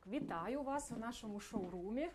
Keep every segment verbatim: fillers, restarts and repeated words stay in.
Вітаю вас у нашому шоурумі.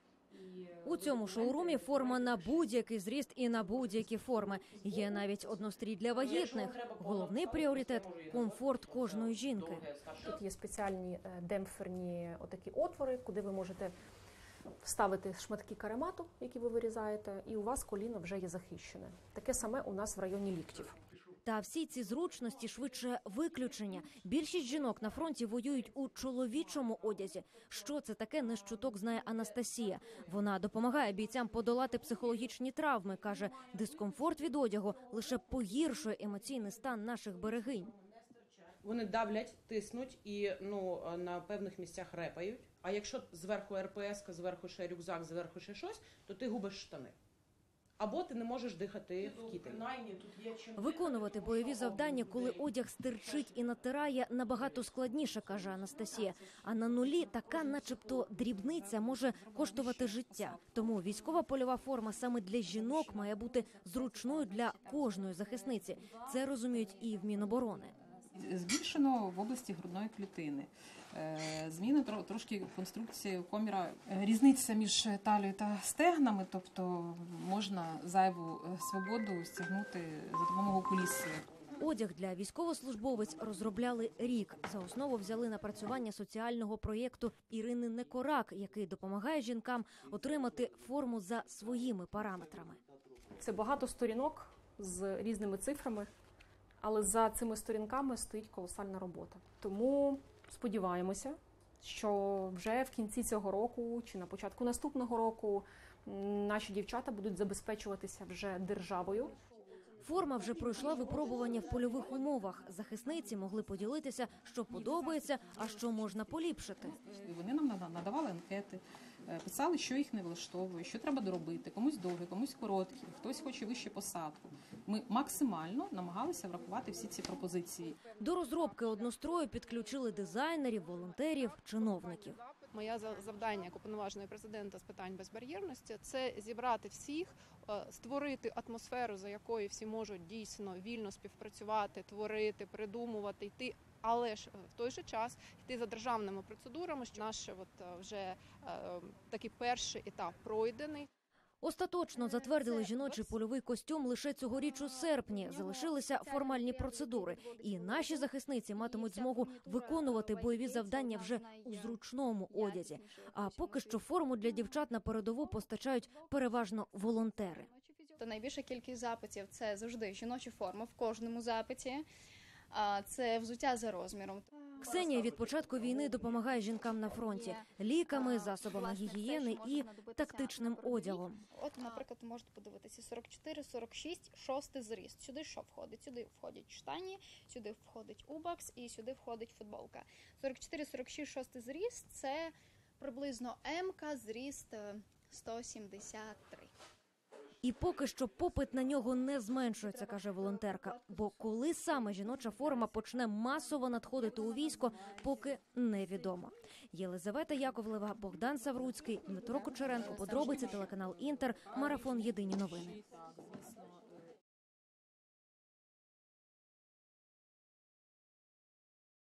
У цьому шоурумі форма на будь-який зріст і на будь-які форми. Є навіть однострій для вагітних. Головний пріоритет – комфорт кожної жінки. Тут є спеціальні демпферні отакі отвори, куди ви можете вставити шматки каремату, які ви вирізаєте, і у вас коліно вже є захищене. Таке саме у нас в районі ліктів. Та всі ці зручності швидше виключення. Більшість жінок на фронті воюють у чоловічому одязі. Що це таке, не з чуток знає Анастасія. Вона допомагає бійцям подолати психологічні травми. Каже, дискомфорт від одягу лише погіршує емоційний стан наших берегинь. Вони давлять, тиснуть і ну, на певних місцях репають. А якщо зверху ер пе ес, зверху ще рюкзак, зверху ще щось, то ти губиш штани. Або ти не можеш дихати в кітелі. Виконувати бойові завдання, коли одяг стирчить і натирає, набагато складніше, каже Анастасія. А на нулі така начебто дрібниця може коштувати життя. Тому військова польова форма саме для жінок має бути зручною для кожної захисниці. Це розуміють і в Міноборони. Збільшено в області грудної клітини. Зміни трошки конструкції коміра. Різниця між талією та стегнами, тобто можна зайву свободу стягнути за допомогою куліси. Одяг для військовослужбовець розробляли рік. За основу взяли напрацювання соціального проєкту Ірини Некорак, який допомагає жінкам отримати форму за своїми параметрами. Це багато сторінок з різними цифрами. Але за цими сторінками стоїть колосальна робота. Тому сподіваємося, що вже в кінці цього року чи на початку наступного року наші дівчата будуть забезпечуватися вже державою. Форма вже пройшла випробування в польових умовах. Захисниці могли поділитися, що подобається, а що можна поліпшити. Вони нам надавали анкети, писали, що їх не влаштовує, що треба доробити. Комусь довгий, комусь короткий, хтось хоче вище посадку. Ми максимально намагалися врахувати всі ці пропозиції. До розробки однострою підключили дизайнерів, волонтерів, чиновників. Моє завдання як уповноваженого президента з питань безбар'єрності – це зібрати всіх, створити атмосферу, за якою всі можуть дійсно вільно співпрацювати, творити, придумувати, йти, але ж в той же час йти за державними процедурами, що наш от вже е, такий перший етап пройдений. Остаточно затвердили жіночий польовий костюм лише цьогоріч у серпні. Залишилися формальні процедури. І наші захисниці матимуть змогу виконувати бойові завдання вже у зручному одязі. А поки що форму для дівчат на передову постачають переважно волонтери. То найбільша кількість запитів – це завжди жіночі форми в кожному запиті. Це взуття за розміром. Ксенія від початку війни допомагає жінкам на фронті ліками, засобами гігієни і тактичним одягом. От, наприклад, можете подивитися сорок чотири сорок шість, шостий зріст. Сюди що входить? Сюди входять штані, сюди входить убакс і сюди входить футболка. сорок чотири сорок шість, шостий зріст – це приблизно М-ка, зріст сто сімдесят три. І поки що попит на нього не зменшується, каже волонтерка. Бо коли саме жіноча форма почне масово надходити у військо, поки невідомо. Єлизавета Яковлева, Богдан Савруцький, Дмитро Кучеренко, подробиці, телеканал Інтер, марафон «Єдині новини».